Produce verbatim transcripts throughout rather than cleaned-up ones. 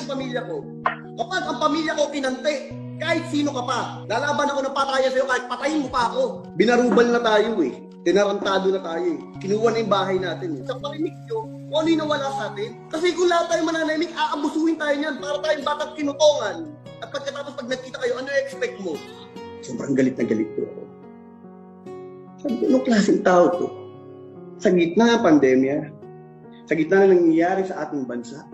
yung pamilya ko. Kapag ang pamilya ko kinante, kahit sino ka pa, lalaban ako ng patayan sa'yo kahit patayin mo pa ako. Binarubal na tayo eh. Tinarantado na tayo eh. Kinuha na yung bahay natin eh. Sa parinig nyo, kung ano yung nawala sa atin. Kasi kung lahat tayo mananahimik, aabusuhin tayo niyan para tayong batang kinutongan. At pagkatapos pag nakita kayo, ano yung expect mo? Sobrang galit na galit ko ako. Sabi ko, anong klaseng tao to? Sa gitna ng pandemya, sa gitna na nangyayari sa ating bansa,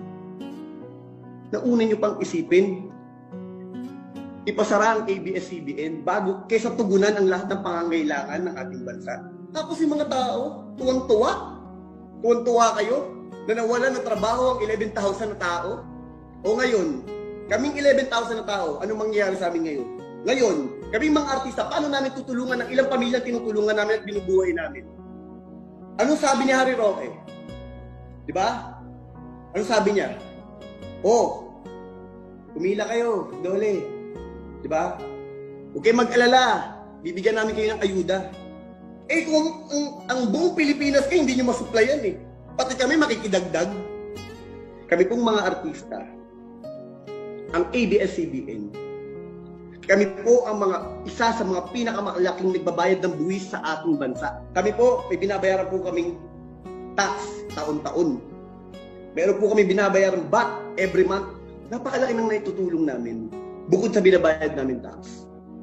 nauna nyo pang isipin, ipasara ang A B S C B N bago kaysa tugunan ang lahat ng pangangailangan ng ating bansa. Tapos yung mga tao, tuwang-tuwa. Tuwang-tuwa kayo na nawalan ng trabaho ang eleven thousand na tao. O ngayon, kaming eleven thousand na tao, anong mangyayari sa amin ngayon? Ngayon, kaming mga artista, paano namin tutulungan ng ilang pamilya tinutulungan namin at binubuhay namin? Anong sabi ni Harry Roque? Di ba? Anong sabi niya? Oh, kumila kayo, dole. Di ba? Huwag kayong mag-alala. Bibigyan namin kayo ng ayuda. Eh kung ang, ang buong Pilipinas kayo, hindi nyo masuplayan eh. Pati kami makikidagdag. Kami pong mga artista, ang A B S C B N, kami po ang mga isa sa mga pinakamalaking nagbabayad ng buwis sa ating bansa. Kami po, may binabayaran po kaming tax taon-taon. Meron po kami binabayaran back every month. Napakalaki ng naitutulong namin. Bukod sa binabayad namin tax.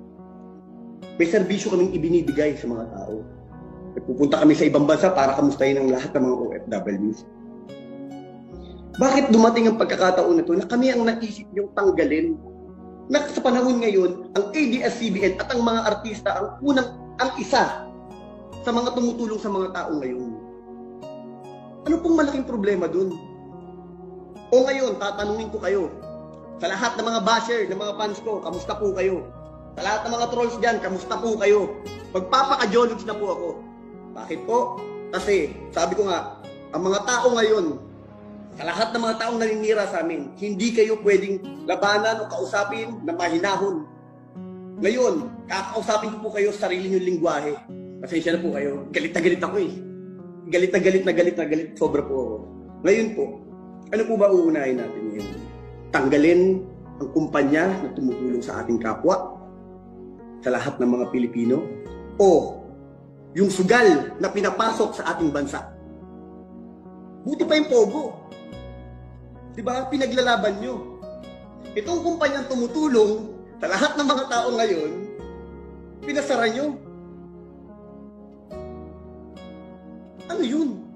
May serbisyo kaming ibinibigay sa mga tao. Pupunta kami sa ibang bansa para kamustahin ang lahat ng mga O F Ws. Bakit dumating ang pagkakataon na ito na kami ang naisip niyong tanggalin? Na sa panahon ngayon, ang A B S C B N at ang mga artista ang unang, ang isa sa mga tumutulong sa mga tao ngayon. Ano pong malaking problema dun? O ngayon, tatanungin ko kayo, sa lahat ng mga basher, ng mga fans ko, kamusta po kayo? Sa lahat ng mga trolls dyan, kamusta po kayo? Magpapaka-jologs na po ako. Bakit po? Kasi, sabi ko nga, ang mga tao ngayon, sa lahat ng mga taong naninira sa amin, hindi kayo pwedeng labanan o kausapin na mahinahon. Ngayon, kakausapin ko po kayo sa sarili niyong lingwahe. Pasensya na po kayo. Galit na galit ako eh. Galit na galit na galit na galit. Sobra po ako. Ngayon po, ano po ba uunahin natin ngayon? Tanggalin ang kumpanya na tumutulong sa ating kapwa, sa lahat ng mga Pilipino, o yung sugal na pinapasok sa ating bansa. Buti pa yung Pogo. Diba? Pinaglalaban nyo. Itong kumpanyang tumutulong sa lahat ng mga tao ngayon, pinasara nyo. Ano yun?